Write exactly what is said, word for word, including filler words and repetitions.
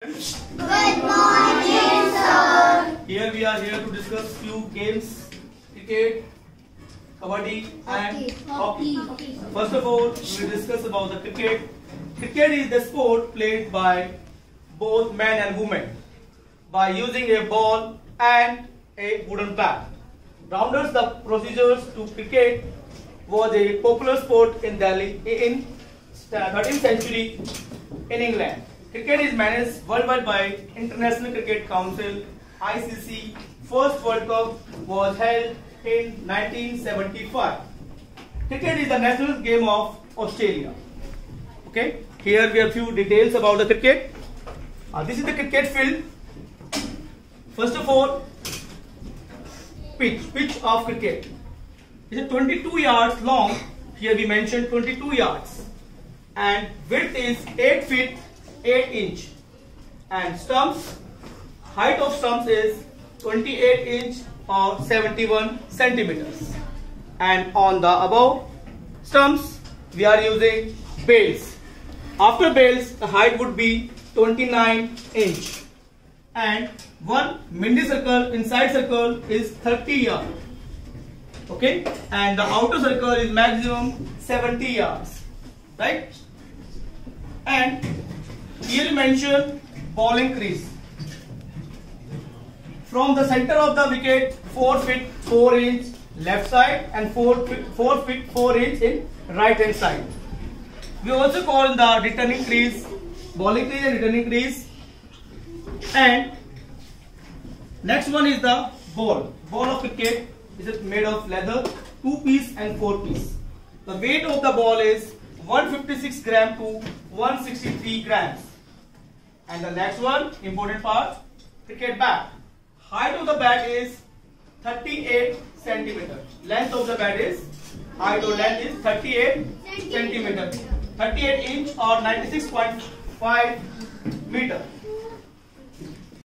Good morning, sir. Here we are here to discuss few games: cricket, kabaddi, and hockey. Hockey. First of all, we will discuss about the cricket. Cricket is the sport played by both men and women by using a ball and a wooden bat. Rounders, the procedures to cricket was a popular sport in Delhi in thirteenth century in England. Cricket is managed worldwide by International Cricket Council I C C. First World Cup was held in nineteen seventy-five. Cricket is the national game of Australia. Okay, here we have few details about the cricket. Uh, this is the cricket field. First of all, pitch, pitch of cricket. It is twenty-two yards long. Here we mentioned twenty-two yards, and width is eight feet eight inch, and stumps, height of stumps is twenty-eight inch or seventy-one centimeters, and on the above stumps we are using bails. After bails, the height would be twenty-nine inch, and one mini circle inside circle is thirty yard. Okay, and the outer circle is maximum seventy yards, right? And here you mention bowling crease. From the center of the wicket, four feet four inch left side and four feet four feet four inch in right hand side. We also call the returning crease, bowling crease and returning crease. And next one is the ball. Ball of cricket is made of leather, two piece and four piece. The weight of the ball is one hundred fifty-six gram to one hundred sixty-three grams. And the next one, important part, cricket bat. Height of the bat is thirty-eight centimeter. Length of the bat is, height or length is thirty-eight centimeter. thirty-eight inch or ninety-six point five meter.